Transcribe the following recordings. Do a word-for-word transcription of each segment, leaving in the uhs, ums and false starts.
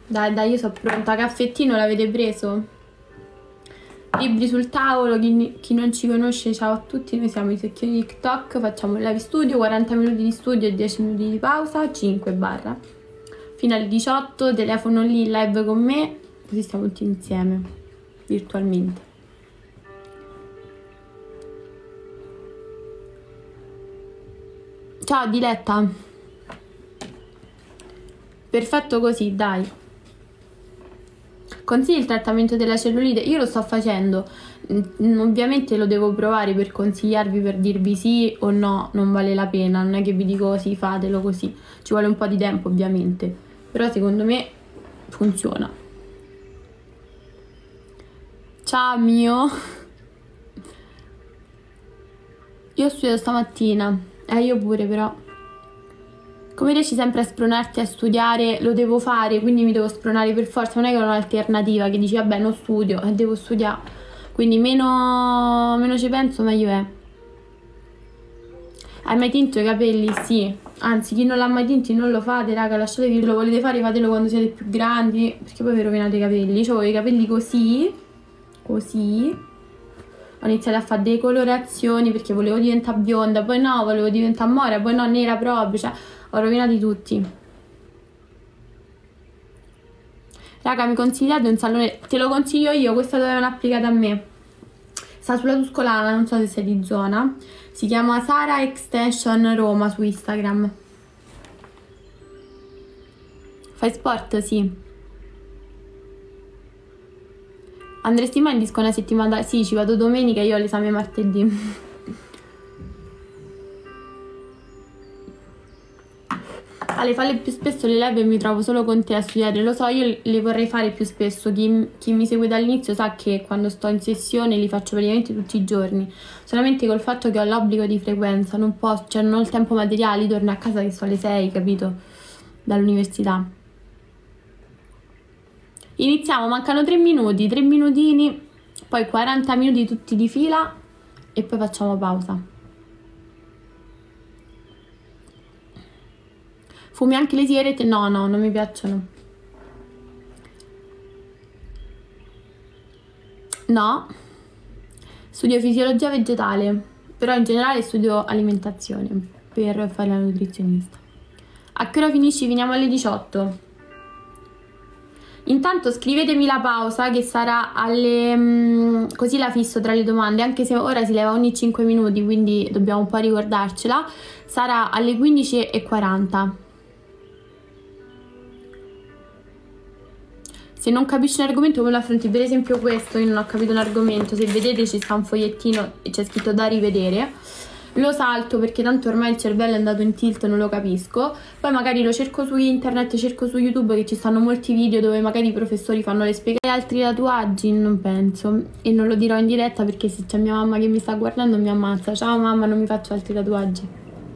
Dai, dai, io sono pronta. Caffettino l'avete preso? Libri sul tavolo, chi, chi non ci conosce, ciao a tutti, noi siamo i Secchioni di TikTok, facciamo il live studio, quaranta minuti di studio e dieci minuti di pausa, cinque barra. Fino alle diciotto, telefono lì, live con me, così stiamo tutti insieme, virtualmente. Ciao Diletta. Perfetto così, dai. Consigli il trattamento della cellulite? Io lo sto facendo, ovviamente lo devo provare per consigliarvi, per dirvi sì o no, non vale la pena, non è che vi dico sì, fatelo così, ci vuole un po' di tempo ovviamente, però secondo me funziona. Ciao mio. Io ho studiato stamattina, eh io pure però. Come riesci sempre a spronarti a studiare? Lo devo fare, quindi mi devo spronare per forza, non è che ho un'alternativa che dici vabbè non studio e devo studiare, quindi meno, meno ci penso meglio è. Hai mai tinto i capelli? Sì, anzi chi non l'ha mai tinti non lo fate raga, lasciatevi, lo volete fare fatelo quando siete più grandi, perché poi vi rovinate i capelli. Io avevo i capelli così, così, ho iniziato a fare decolorazioni perché volevo diventare bionda, poi no, volevo diventare mora, poi no, nera proprio, cioè ho rovinati tutti. Raga, mi consigliate un salone? Te lo consiglio io, questa dove l'hanno applicata a me. Sta sulla Tuscolana, non so se sei di zona. Si chiama Sara Extension Roma su Instagram. Fai sport? Sì. Andresti mai in disco una settimana? Sì, ci vado domenica, io ho l'esame martedì. Ale, falle più spesso le live e mi trovo solo con te a studiare. Lo so, io le vorrei fare più spesso. Chi, chi mi segue dall'inizio sa che quando sto in sessione li faccio praticamente tutti i giorni. Solamente col fatto che ho l'obbligo di frequenza, non posso, cioè non ho il tempo materiale, torno a casa che sono le sei, capito? Dall'università. Iniziamo, mancano tre minuti, tre minutini, poi quaranta minuti tutti di fila e poi facciamo pausa. Fumi anche le sigarette? No, no, non mi piacciono. No. Studio fisiologia vegetale, però in generale studio alimentazione per fare la nutrizionista. A che ora finisci? Finiamo alle diciotto. Intanto scrivetemi la pausa che sarà alle... così la fisso tra le domande, anche se ora si leva ogni cinque minuti, quindi dobbiamo un po' ricordarcela. Sarà alle quindici e quaranta. Se non capisci un argomento come lo affronti, per esempio questo, io non ho capito un argomento, se vedete ci sta un fogliettino e c'è scritto da rivedere, lo salto perché tanto ormai il cervello è andato in tilt, non lo capisco, poi magari lo cerco su internet, cerco su YouTube che ci stanno molti video dove magari i professori fanno le spiegazioni. Altri tatuaggi? Non penso, e non lo dirò in diretta perché se c'è mia mamma che mi sta guardando mi ammazza. Ciao mamma, non mi faccio altri tatuaggi.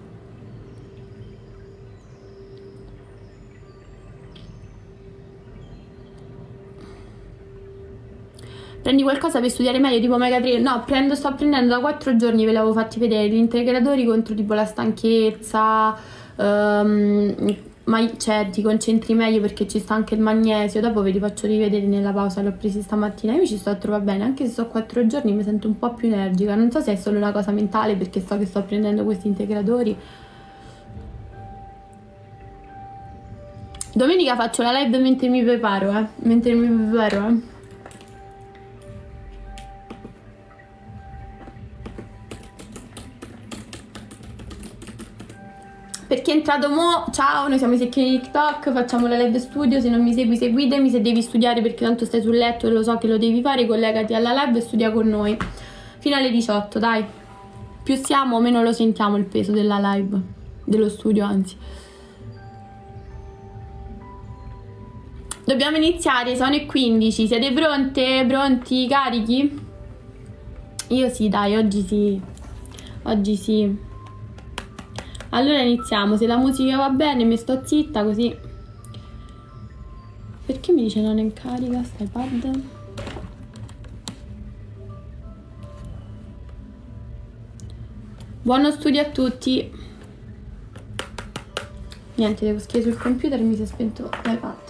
Prendi qualcosa per studiare meglio, tipo Omega tre? No, prendo, sto prendendo da quattro giorni, ve l'avevo fatti vedere, gli integratori contro tipo la stanchezza, um, ma cioè ti concentri meglio perché ci sta anche il magnesio, dopo ve li faccio rivedere nella pausa, li ho presi stamattina, io mi ci sto a trovare bene, anche se so quattro giorni mi sento un po' più energica, non so se è solo una cosa mentale perché so che sto prendendo questi integratori. Domenica faccio la live mentre mi preparo, eh, mentre mi preparo, eh. Per chi è entrato mo, ciao, noi siamo i Secchioni di TikTok, facciamo la live studio, se non mi segui seguitemi, se devi studiare perché tanto stai sul letto e lo so che lo devi fare, collegati alla live e studia con noi, fino alle diciotto, dai, più siamo meno lo sentiamo il peso della live, dello studio anzi. Dobbiamo iniziare, sono le quindici, siete pronte? Pronti? Carichi? Io sì, dai, oggi sì, oggi sì. Allora iniziamo, se la musica va bene mi sto zitta così. Perché mi dice non è in carica sta iPad? Buono studio a tutti. Niente, devo scrivere sul computer, mi si è spento l'iPad.